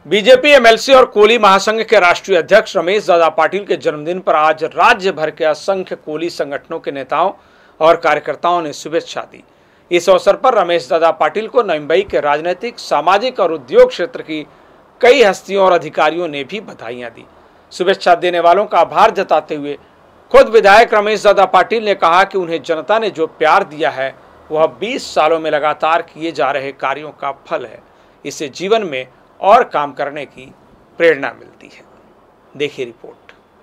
BJP MLC और कोली महासंघ के राष्ट्रीय अध्यक्ष रमेश दादा पाटिल के जन्मदिन पर आज राज्य भर के असंख्य कोली संगठनों के नेताओं और कार्यकर्ताओं ने शुभेच्छा दी। इस अवसर पर रमेश दादा पाटिल को नई मुंबई के राजनीतिक, सामाजिक और उद्योग क्षेत्र की कई हस्तियों और अधिकारियों ने भी बधाइयां दी। शुभेच्छा देने वालों का आभार जताते हुए खुद विधायक रमेश दादा पाटिल ने कहा कि उन्हें जनता ने जो प्यार दिया है वह 20 सालों में लगातार किए जा रहे कार्यों का फल है। इससे जीवन में और काम करने की प्रेरणा मिलती है। देखिए रिपोर्ट।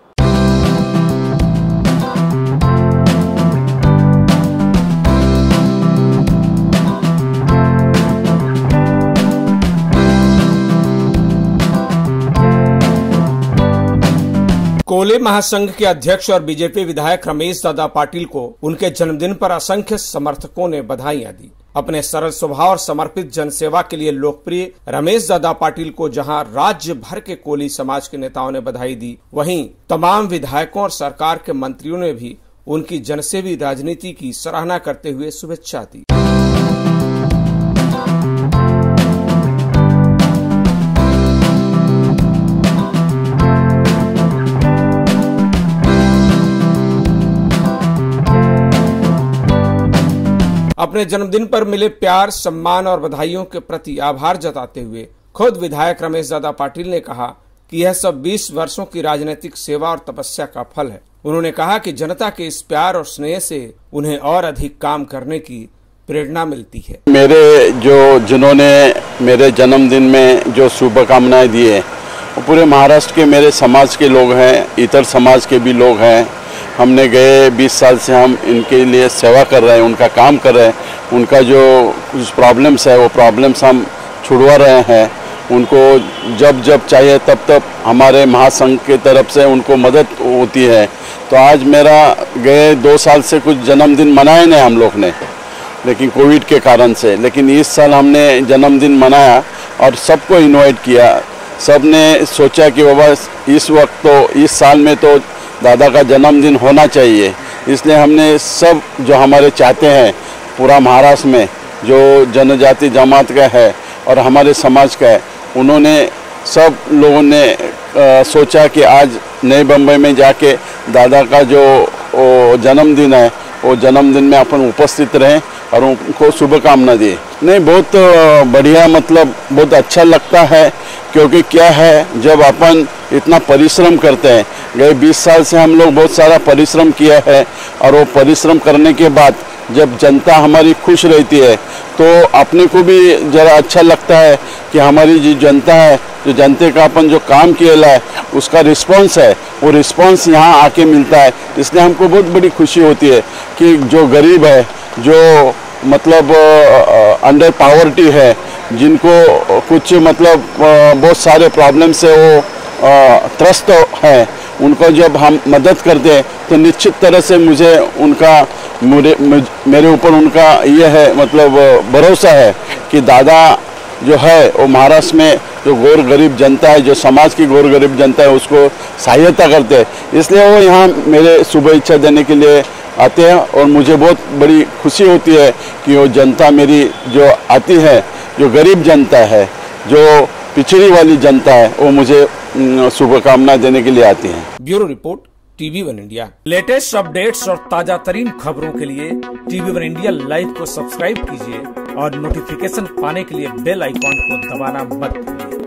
कोली महासंघ के अध्यक्ष और बीजेपी विधायक रमेश दादा पाटिल को उनके जन्मदिन पर असंख्य समर्थकों ने बधाइयां दी। अपने सरल स्वभाव और समर्पित जनसेवा के लिए लोकप्रिय रमेश दादा पाटिल को जहां राज्य भर के कोली समाज के नेताओं ने बधाई दी, वहीं तमाम विधायकों और सरकार के मंत्रियों ने भी उनकी जनसेवी राजनीति की सराहना करते हुए शुभेच्छा दी। अपने जन्मदिन पर मिले प्यार, सम्मान और बधाइयों के प्रति आभार जताते हुए खुद विधायक रमेश दादा पाटिल ने कहा कि यह सब 20 वर्षों की राजनीतिक सेवा और तपस्या का फल है। उन्होंने कहा कि जनता के इस प्यार और स्नेह से उन्हें और अधिक काम करने की प्रेरणा मिलती है। जिन्होंने मेरे जन्मदिन में जो शुभकामनाएं दी है वो पूरे महाराष्ट्र के मेरे समाज के लोग हैं, इतर समाज के भी लोग हैं। हमने गए 20 साल से हम इनके लिए सेवा कर रहे हैं, उनका काम कर रहे हैं। उनका जो कुछ प्रॉब्लम्स है वो प्रॉब्लम्स हम छुड़वा रहे हैं। उनको जब जब चाहिए तब हमारे महासंघ की तरफ से उनको मदद होती है। तो आज मेरा गए 2 साल से कुछ जन्मदिन मनाए नहीं हम लोग ने, लेकिन कोविड के कारण से। लेकिन इस साल हमने जन्मदिन मनाया और सबको इनवाइट किया। सब ने सोचा कि बाबा इस वक्त तो इस साल में तो दादा का जन्मदिन होना चाहिए, इसलिए हमने सब जो हमारे चाहते हैं पूरा महाराष्ट्र में जो जनजाति जमात का है और हमारे समाज का है, उन्होंने सब लोगों ने सोचा कि आज नई मुंबई में जाके दादा का जो जन्मदिन है वो जन्मदिन में अपन उपस्थित रहें और उनको शुभकामना दिए। नहीं, बहुत बढ़िया, मतलब बहुत अच्छा लगता है। क्योंकि क्या है, जब अपन इतना परिश्रम करते हैं, गए 20 साल से हम लोग बहुत सारा परिश्रम किया है और वो परिश्रम करने के बाद जब जनता हमारी खुश रहती है तो अपने को भी ज़रा अच्छा लगता है कि हमारी जो जनता है, जो जनते का अपन जो काम किया है उसका रिस्पांस है, वो रिस्पांस यहाँ आके मिलता है। इसलिए हमको बहुत बड़ी खुशी होती है कि जो गरीब है, जो मतलब अंडर पावर्टी है, जिनको कुछ मतलब बहुत सारे प्रॉब्लम से वो त्रस्त है, उनको जब हम मदद करते हैं तो निश्चित तरह से मुझे उनका मेरे ऊपर उनका ये है मतलब भरोसा है कि दादा जो है वो महाराष्ट्र में जो गौर गरीब जनता है, जो समाज की गौर गरीब जनता है, उसको सहायता करते हैं। इसलिए वो यहाँ मेरे शुभेच्छा देने के लिए आते हैं और मुझे बहुत बड़ी खुशी होती है कि वो जनता मेरी जो आती है, जो गरीब जनता है, जो पिछड़ी वाली जनता है, वो मुझे शुभकामनाएं देने के लिए आती हैं। Bureau report, TV1 India. Latest updates और ताजा तरीन खबरों के लिए TV1 इंडिया लाइव को सब्सक्राइब कीजिए और नोटिफिकेशन पाने के लिए बेल आइकॉन को दबाना मत भूलिए।